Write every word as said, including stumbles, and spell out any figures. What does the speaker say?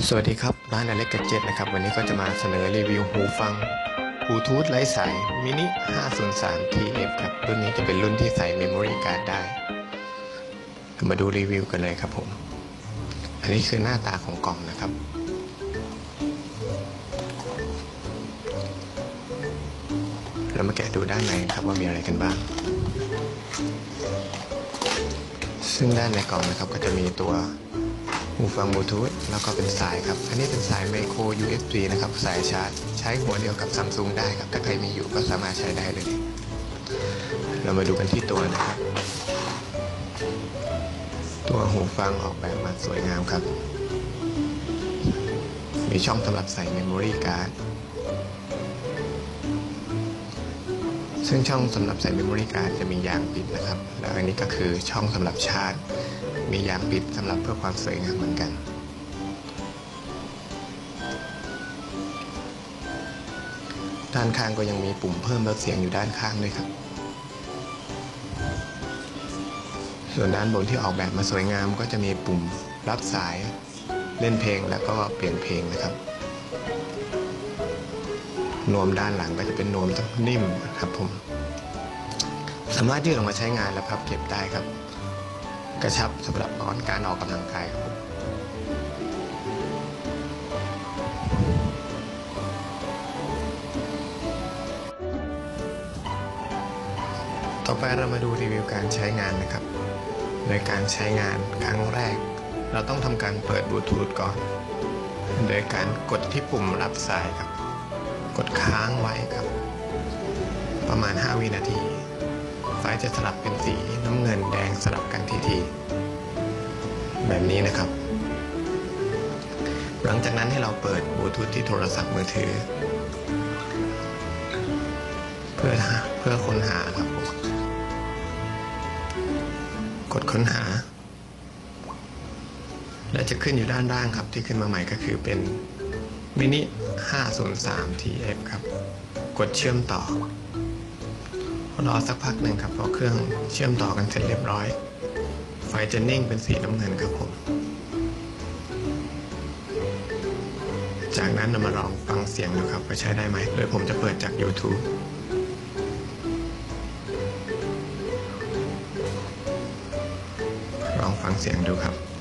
สวัสดีครับร้านอเล็กกัจเจ็ตนะครับวันนี้ก็จะมาเสนอรีวิวหูฟังบลูทูธไร้สายมินิ ห้าศูนย์สาม ที เอฟ ครับรุ่นนี้จะเป็นรุ่นที่ใส่เมมโมรี่การ์ดได้มาดูรีวิวกันเลยครับผมอันนี้คือหน้าตาของกล่องนะครับเรามาแกะดูด้านในครับว่ามีอะไรกันบ้างซึ่งด้านในกล่องนะครับก็จะมีตัวหูฟังบลูทูธแล้วก็เป็นสายครับอันนี้เป็นสายไมโคร ยู เอส บี นะครับสายชาร์จใช้หัวเดียวกับ Samsung ได้ครับถ้าใครมีอยู่ก็สามารถใช้ได้เลยเรามาดูกันที่ตัวนะครับตัวหูฟังออกแบบมาสวยงามครับมีช่องสำหรับใส่เมมโมรี่การ์ดซึ่งช่องสำหรับใส่เมมโมรี่การ์ดจะมียางปิดนะครับแล้วอันนี้ก็คือช่องสำหรับชาร์จมียางปิดสำหรับเพื่อความสวยงามเหมือนกันด้านข้างก็ยังมีปุ่มเพิ่มลดเสียงอยู่ด้านข้างด้วยครับส่วนด้านบนที่ออกแบบมาสวยงามก็จะมีปุ่มรับสายเล่นเพลงแล้วก็เปลี่ยนเพลงนะครับนวมด้านหลังก็จะเป็นนวมนิ่มครับผมสามารถยืดออกมาใช้งานและพับเก็บได้ครับกระชับสำหรับการออกกำลังกายครับต่อไปเรามาดูรีวิวการใช้งานนะครับโดยการใช้งานครั้งแรกเราต้องทำการเปิดบลูทูธก่อนโดยการกดที่ปุ่มรับสายครับกดค้างไว้ครับประมาณห้าวินาทีไฟจะสลับเป็นสีน้ำเงินแดงสลับกันทีๆแบบนี้นะครับหลังจากนั้นให้เราเปิดบลูทูธที่โทรศัพท์มือถือเพื่อเพื่อค้นหาครับกดค้นหาและจะขึ้นอยู่ด้านล่างครับที่ขึ้นมาใหม่ก็คือเป็นมินิ ห้าศูนย์สาม ที เอฟ ครับกดเชื่อมต่อรอสักพักหนึ่งครับพอเครื่องเชื่อมต่อกันเสร็จเรียบร้อยไฟจะนิ่งเป็นสีน้ำเงินครับผมจากนั้นเรามาลองฟังเสียงดูครับว่าใช้ได้ไหมโดยผมจะเปิดจาก YouTube ลองฟังเสียงดูครับ